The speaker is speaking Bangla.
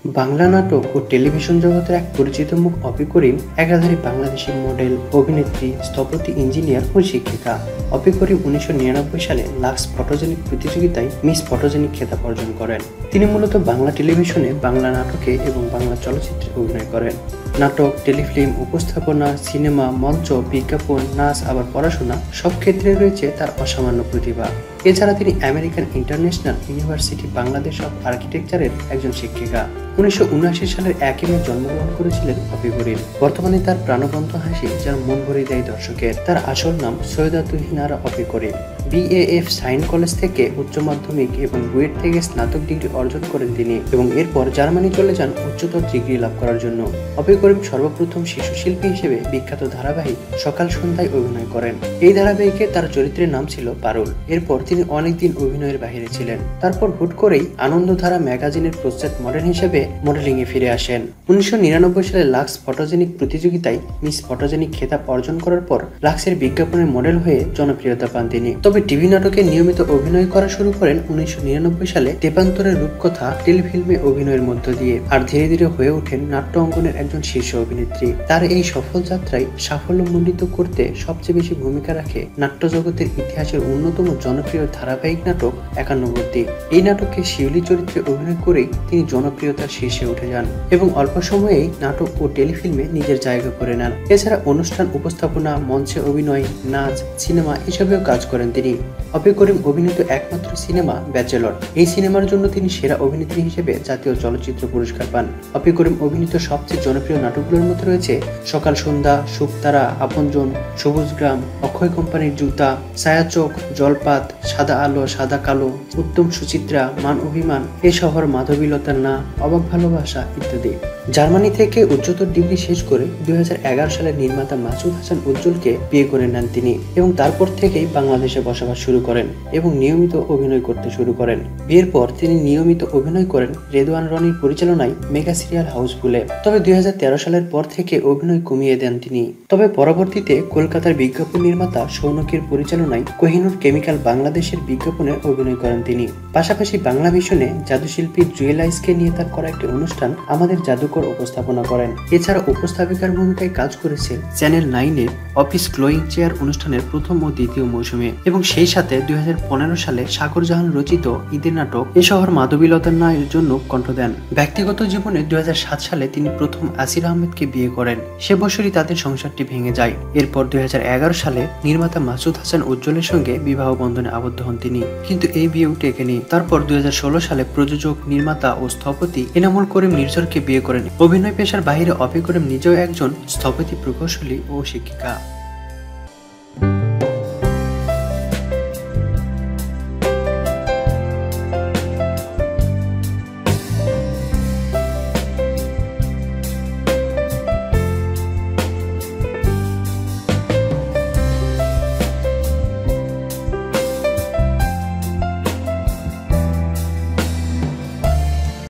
বাংলা নাটক ও টেলিভিশন জগতের এক পরিচিত মুখ অপি করিম একাধারে বাংলাদেশি মডেল, অভিনেত্রী, স্থপতি, ইঞ্জিনিয়ার ও শিক্ষিকা। অপি করিম 1999 সালে লাক্স ফটোজেনিক প্রতিযোগিতায় মিস ফটোজেনিক খেতাব অর্জন করেন। তিনি মূলত বাংলা টেলিভিশনে, বাংলা নাটকে এবং বাংলা চলচ্চিত্রে অভিনয় করেন। নাটক, টেলিফিল্ম, উপস্থাপনা, সিনেমা, মঞ্চ, বিজ্ঞাপন, নাচ, আবার পড়াশোনা সব ক্ষেত্রে রয়েছে তার অসামান্য প্রতিভা। এছাড়া তিনি American International University Bangladesh of আর্কিটেকচারের একজন শিক্ষিকা। 1979 সালের 1 মে জন্মগ্রহণ করেছিলেন অপি করিম। বর্তমানে তার প্রাণবন্ত হাসি যার মন ভরে দেয় দর্শকের। তার আসল নাম সৈয়দা তুহিন আরা অপি করিম। BAF সাইন কলেজ থেকে উচ্চ মাধ্যমিক এবং বুয়েট থেকে স্নাতক ডিগ্রি অর্জন করেন তিনি, এবং এরপর জার্মানি চলে যান উচ্চতর ডিগ্রি লাভ করার জন্য। অপি করিম সর্বপ্রথম শিশু শিল্পী হিসেবে বিখ্যাত ধারাবাহিক সকাল সন্ধ্যায় অভিনয় করেন। এই ধারাবাহিকে তার চরিত্রের নাম ছিল পারুল। এরপর তিনি অনেকদিন অভিনয়ের বাইরে ছিলেন। তারপর হুট করেই আনন্দধারা ম্যাগাজিনের প্রচ্ছদ মডেল হিসেবে মডেলিং এ ফিরে আসেন। 1999 সালে লাক্স ফটোজেনিক প্রতিযোগিতায় মিস ফটোজেনিক খেতাব অর্জন করার পর লাক্সের বিজ্ঞাপনের মডেল হয়ে জনপ্রিয়তা পান তিনি। তবে টিভি নাটকে নিয়মিত অভিনয় করা শুরু করেন 1999 সালে তেপান্তরের রূপকথা টেলিফিল্মে অভিনয়ের মধ্য দিয়ে, আর ধীরে ধীরে হয়ে ওঠেন নাট্য অঙ্গনের একজন শীর্ষ অভিনেত্রী। তার এই সফল যাত্রায় সাফল্যমণ্ডিত করতে সবচেয়ে বেশি ভূমিকা রাখে নাট্য জগতের ইতিহাসের অন্যতম জনপ্রিয় ধারাবাহিক নাটক একান্নবর্তী। এই নাটকে শিউলি চরিত্রে অভিনয় করেই তিনি জনপ্রিয়তার শীর্ষে উঠে যান এবং অল্প সময়েই নাটক ও টেলিফিল্মে নিজের জায়গা করে নেন। এছাড়া অনুষ্ঠান উপস্থাপনা, মঞ্চে অভিনয়, নাচ, সিনেমা এসবেও কাজ করেন তিনি। অপি করিম অভিনীত একমাত্র সিনেমা ব্যাচেলর। এই সিনেমার জন্য তিনি সেরা অভিনেত্রী হিসেবে জাতীয় চলচ্চিত্র পুরস্কার পান। অপি করিম অভিনীত সবচেয়ে জনপ্রিয় নাটকগুলোর মধ্যে রয়েছে সকাল সন্ধ্যা, শুকতারা, আপনজন, সবুজ গ্রাম, অক্ষয় কোম্পানির জুতা, ছায়াচোখ, জলপাত, সাদা আলো সাদা কালো, উত্তম সুচিত্রা, মান অভিমান, এ শহর, মাধবীলতার না, অবাক ভালোবাসা ইত্যাদি। জার্মানি থেকে উচ্চতর ডিগ্রি শেষ করে 2011 সালে নির্মাতা মাসুদ হাসান উজ্জ্বলকে বিয়ে করে নেন তিনি, এবং তারপর থেকেই বাংলাদেশে বসবাস শুরু করেন এবং নিয়মিত অভিনয় করতে শুরু করেন। বিয়ের পর তিনি নিয়মিত অভিনয় করেন রেদওয়ান রনির পরিচালনায় মেগা সিরিয়াল হাউসফুলে। তবে 2013 সালের পর থেকে অভিনয় কমিয়ে দেন তিনি। তবে পরবর্তীতে কলকাতার বিজ্ঞাপন নির্মাতা সৌনকের পরিচালনায় কোহিনুর কেমিক্যাল বাংলাদেশের বিজ্ঞাপনে অভিনয় করেন তিনি। পাশাপাশি বাংলা ভিশনে জাদুশিল্পী জুয়েলাইসকে নিয়ে তার করা একটি অনুষ্ঠান আমাদের জাদুকর উপস্থাপনা করেন। এছাড়া উপস্থাপিকার ভূমিকায় কাজ করেছেন চ্যানেল 9-এর অফিস গ্লোয়িং চেয়ার অনুষ্ঠানের প্রথম ও দ্বিতীয় মৌসুমে, এবং সেই সাথে 2015 সালে সাগর জাহান রচিত ঈদের নাটক এ শহর, মাধবীলতার না এর জন্য কণ্ঠ দেন। ব্যক্তিগত জীবনে 2007 সালে তিনি প্রথম আসির আহমেদকে বিয়ে করেন। সে বছরই তাদের সংসারটি ভেঙে যায়। এরপর 2011 সালে নির্মাতা মাসুদ হাসান উজ্জ্বলের সঙ্গে বিবাহ বন্ধনে আবদ্ধ হন তিনি, কিন্তু এই বিয়েও টেকেনি। তারপর 2016 সালে প্রযোজক, নির্মাতা ও স্থপতি এনামুল করিম নির্ঝরকে বিয়ে করেন। অভিনয় পেশার বাইরে অপি করিম নিজেও একজন স্থপতি, প্রকৌশলী ও শিক্ষিকা।